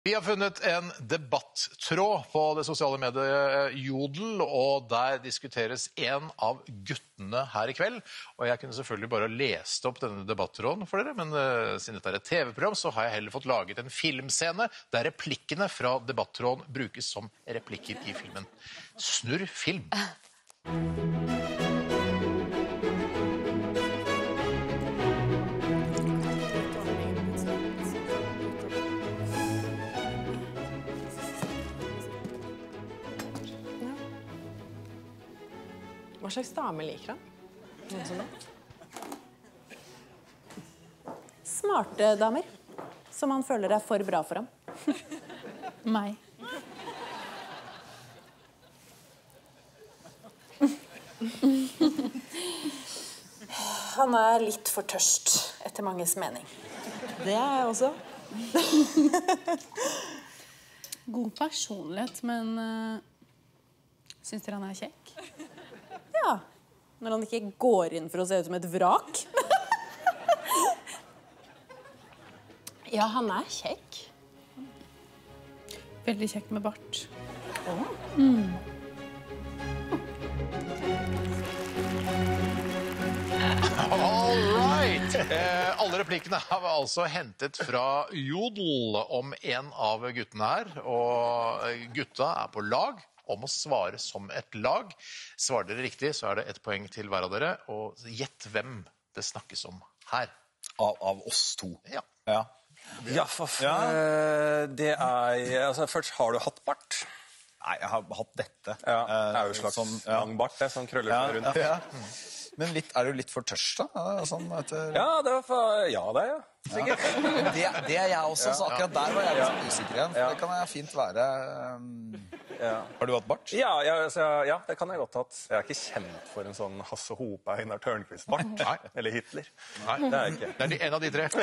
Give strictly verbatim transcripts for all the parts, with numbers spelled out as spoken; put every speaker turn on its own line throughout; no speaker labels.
Vi har funnet en debatttråd på det sosiale mediet Jodel, og der diskuteres en av guttene her i kveld. Og jeg kunne selvfølgelig bare lest opp denne debatttråden for dere, men uh, siden dette er et T V-program, så har jeg heller fått laget en filmscene der replikkene fra debatttråden brukes som replikker i filmen. Snurr film!
Hva slags dame liker han? Noen sånn da? Smarte damer, som han føler er for bra for ham.
Meg.
Han er litt for tørst, etter manges mening. Det er jeg også.
God personlighet, men uh, synes dere han er kjekk?
Ja, når han ikke går inn for å se ut som et vrak. Ja, han er kjekk.
Veldig kjekk med bart.
Oh.
Mm.
All right! Eh, alle replikkene har vi altså hentet fra Jodel om en av guttene her, og gutta er på lag om å svare som et lag. Svarer dere riktig, så er det et poeng til hver av dere, og gjett hvem det snakkes om her.
Av, av oss to?
Ja.
Ja,
ja for ja. Det er... Altså, først, har du hatt bart?
Nei, jeg har hatt dette.
Ja, det er jo slags
sånn,
ja. lang bart, det, sånn krøller
ja,
rundt.
Ja. Mm. Men litt, er du litt for tørst da? Sånn etter...
Ja, det var for... Ja, det er jeg.
Ja. Det, det er jeg også, så akkurat der var jeg litt sånn usikker igjen.
Ja.
Det kan jeg fint være. Ja. Har du hatt bart?
Ja, ja, så, ja, det kan jeg godt hatt. Jeg er ikke kjent for en sånn Hasse Hope, Einar Tørnquist-bart. Eller Hitler.
Nei,
det er jeg ikke.
Det er en av de tre.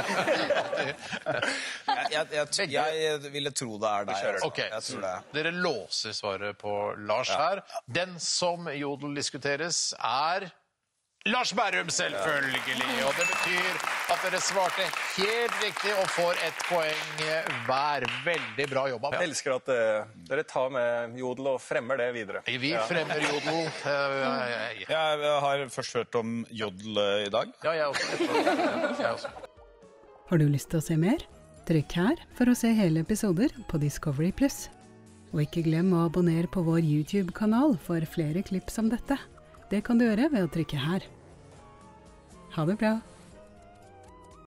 jeg, jeg, jeg, jeg ville tro det er deg.
Ok,
jeg tror det.
Dere låser svaret på Lars
Ja.
her. Den som Jodel diskuteres er... Lars Berrum, selvfølgelig, og det betyr at dere svarte helt riktig og får et poeng hver. Veldig bra jobba.
Jeg elsker at uh, dere tar med Jodel og fremmer det videre.
Vi ja. fremmer Jodel. Uh, jeg,
jeg, jeg har først hørt om Jodel i dag.
Ja, jeg også. jeg også.
Har du lyst til å se mer? Trykk her for å se hele episoder på Discovery Plus. Og ikke glem å abonnere på vår YouTube-kanal for flere klipp som dette. Det kan du gjøre ved å trykke her. Ha det bra!